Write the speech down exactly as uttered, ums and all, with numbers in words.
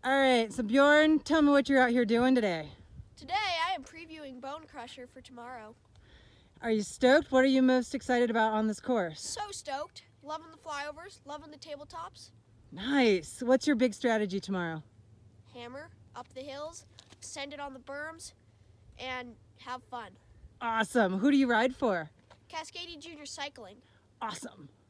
All right, so Bjorn, tell me what you're out here doing today. Today I am previewing Bone Crusher for tomorrow. Are you stoked? What are you most excited about on this course? So stoked. Loving the flyovers, loving the tabletops. Nice. What's your big strategy tomorrow? Hammer up the hills, send it on the berms, and have fun. Awesome. Who do you ride for? Cascade Junior Cycling. Awesome.